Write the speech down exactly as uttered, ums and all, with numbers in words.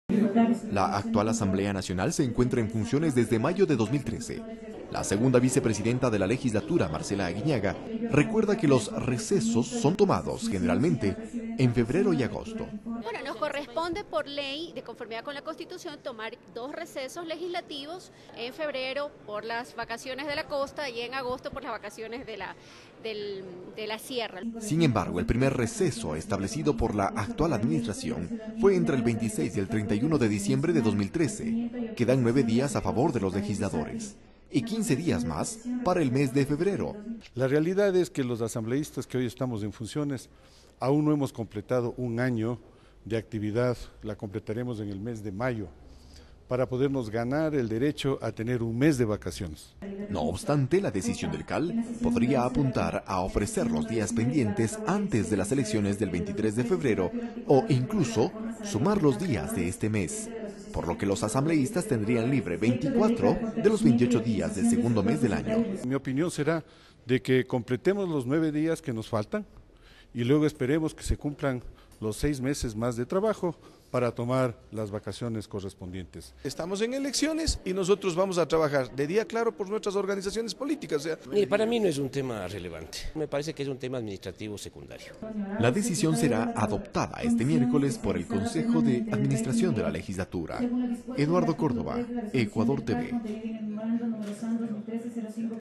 La actual Asamblea Nacional se encuentra en funciones desde mayo de dos mil trece. La segunda vicepresidenta de la legislatura, Marcela Aguiñaga, recuerda que los recesos son tomados generalmente en febrero y agosto. Bueno, nos corresponde por ley, de conformidad con la Constitución, tomar dos recesos legislativos en febrero por las vacaciones de la costa y en agosto por las vacaciones de la, del, de la sierra. Sin embargo, el primer receso establecido por la actual administración fue entre el veintiséis y el treinta y uno de diciembre de dos mil trece, que dan nueve días a favor de los legisladores y quince días más para el mes de febrero. La realidad es que los asambleístas que hoy estamos en funciones aún no hemos completado un año de actividad, la completaremos en el mes de mayo, para podernos ganar el derecho a tener un mes de vacaciones. No obstante, la decisión del C A L podría apuntar a ofrecer los días pendientes antes de las elecciones del veintitrés de febrero o incluso sumar los días de este mes, por lo que los asambleístas tendrían libre veinticuatro de los veintiocho días del segundo mes del año. Mi opinión será de que completemos los nueve días que nos faltan y luego esperemos que se cumplan los seis meses más de trabajo para tomar las vacaciones correspondientes. Estamos en elecciones y nosotros vamos a trabajar de día claro por nuestras organizaciones políticas. O sea, Mire, para mí no es un tema relevante, me parece que es un tema administrativo secundario. La decisión será adoptada este miércoles por el Consejo de Administración de la Legislatura. Eduardo Córdoba, Ecuador T V.